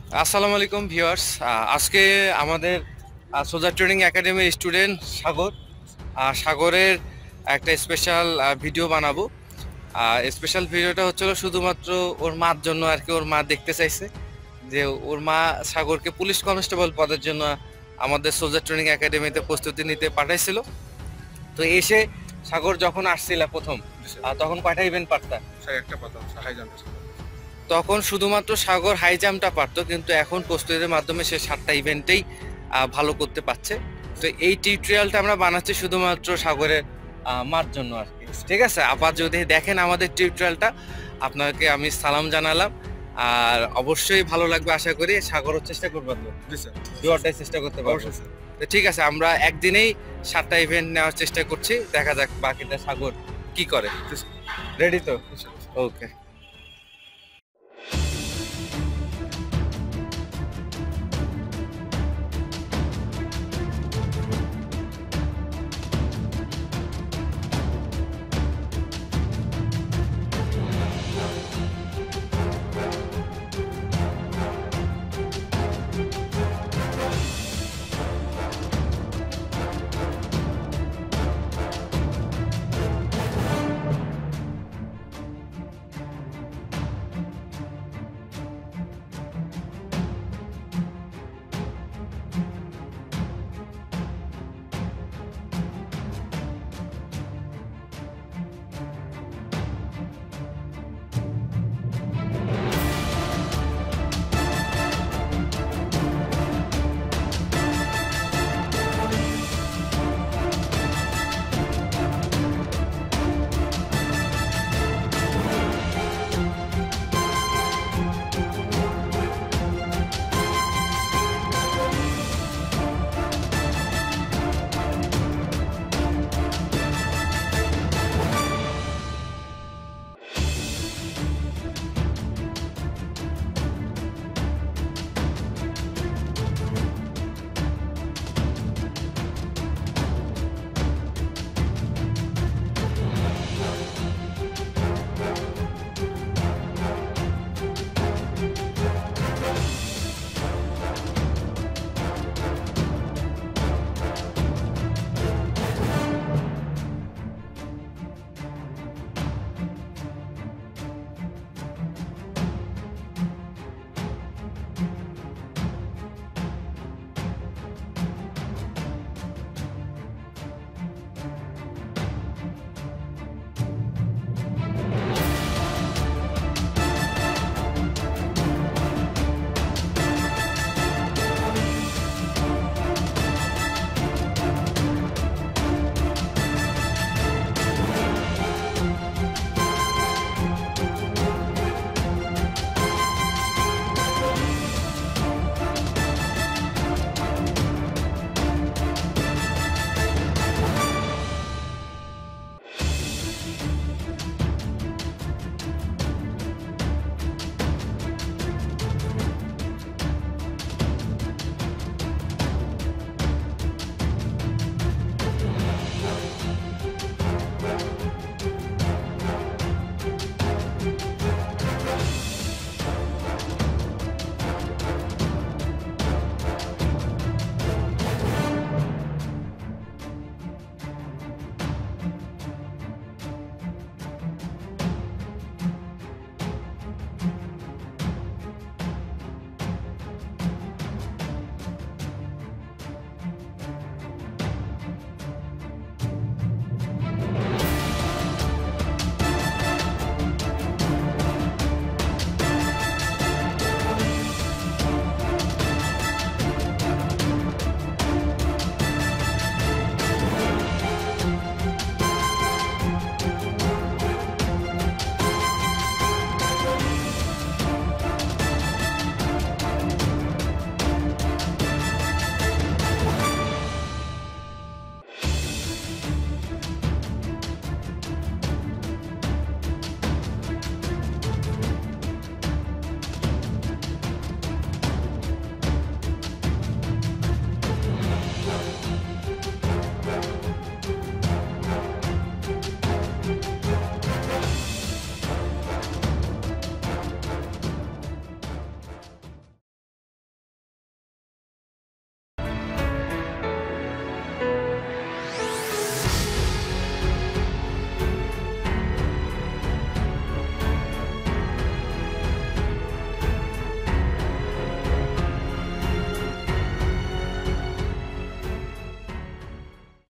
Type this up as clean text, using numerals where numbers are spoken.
আসসালামু আলাইকুম ভিউয়ার্স। আজকে আমাদের সোজা ট্রেনিং একাডেমির স্টুডেন্ট সাগরের একটা স্পেশাল ভিডিও বানাবো। স্পেশাল ভিডিওটা হচ্ছিল শুধুমাত্র ওর মার জন্য আর কি। ওর মা দেখতে চাইছে যে ওর মা সাগরকে পুলিশ কনস্টেবল পদের জন্য আমাদের সোজা ট্রেনিং একাডেমিতে প্রস্তুতি নিতে পাঠাইছিল। তো এসে সাগর যখন আসছিল প্রথম, তখন কয়টা ইভেন্ট পারতা? একটা পাতা হাই জাম্প। তখন শুধুমাত্র সাগর হাই জাম্পটা পারতো, কিন্তু এখন প্রস্তুতির মাধ্যমে সে 7টা ইভেন্টেই ভালো করতে পারছে। তো এই টিউটোরিয়ালটা আমরা বানাচ্ছি শুধুমাত্র সাগরের মার জন্য আর কি। ঠিক আছে, আবার যদি দেখেন আমাদের টিউটোরিয়ালটা, আপনাকে আমি সালাম জানালাম। আর অবশ্যই ভালো লাগবে আশা করি। সাগরও চেষ্টা করবো, দুটাই চেষ্টা করতে পারবো। তো ঠিক আছে, আমরা একদিনেই 7টা ইভেন্ট নেওয়ার চেষ্টা করছি, দেখা যাক বাকিটা সাগর কি করে। রেডি তো? ওকে।